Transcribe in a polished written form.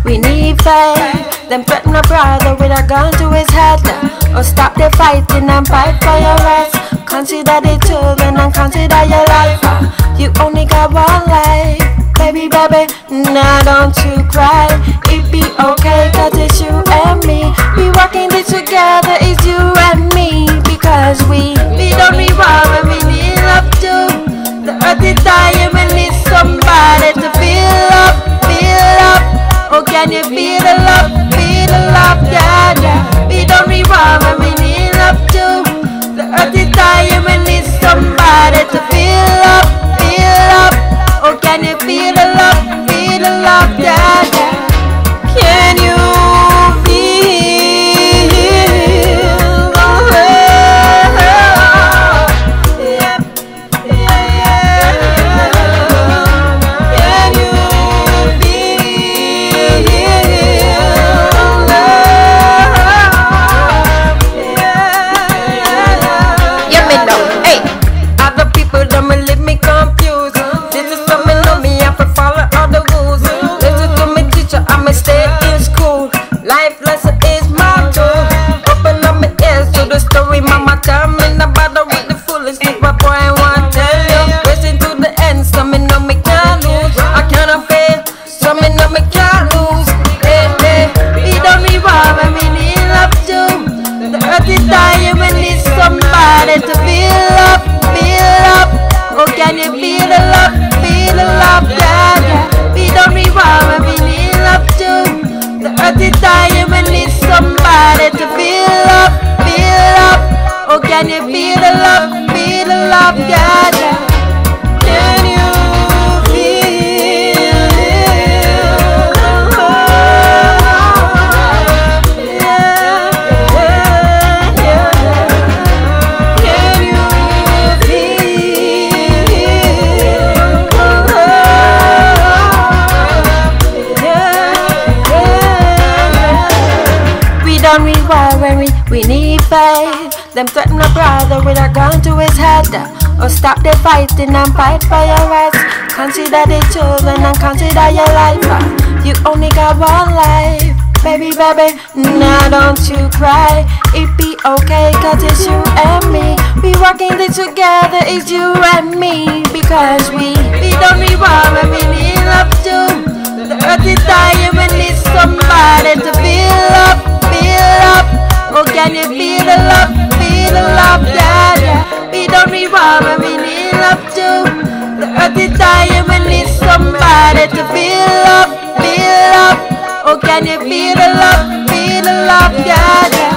we need faith. Them threaten a brother with a gun to his head. Or stop the fighting and fight for your rights. Consider the children and consider your life. You only got one life. Baby, baby, now don't you cry. It be okay, cause it's you and me. We working this together, it's you and me. Because we don't need war and we need love too. The earth is dying, we need somebody to feel up, feel up. Oh, can you feel the love, yeah, yeah. We don't need war and we need love too. The earth is dying, we need somebody to feel up, feel up. Oh, can you feel the love, yeah, yeah. Can you feel the love? Yeah, yeah, yeah. Can you feel the love? Yeah, me know, hey. Other people don't leave me confused. This is something on me, I follow all the rules. Listen to me, teacher, I'ma stay in school. Life lesson is my tool. Open up my ears to the story, mama tell me about the with the foolishness. My boy, I want to tell you. Listen to the end, some me know me can't lose. I cannot fail, some me know me can't lose. Hey, hey, we don't need war and we need love too. The earth is dying, we need somebody to feel up, feel up. Oh, can you feel the love, yeah, yeah. We don't need war and we need love too. The earth is dying, we need somebody to feel up, feel up. Oh, can you feel the love, yeah, yeah. Can you feel the love? Yeah, yeah, yeah. Can you feel the love? Yeah, yeah. We don't need war when we need faith. Them threaten a brother with a gun to his head. Or stop the fighting and fight for your rights. Consider the children and consider your life. You only got one life. Baby, baby, now don't you cry. It be okay, cause it's you and me. We working this together, it's you and me. Because we don't need war and we need love too. The earth is dying, we need somebody to feel up, feel up. Oh, can you feel the love, yeah, yeah. We don't need war and we need love too. The earth is dying, we need somebody to feel up, feel up. Oh, can you feel the love, yeah, yeah.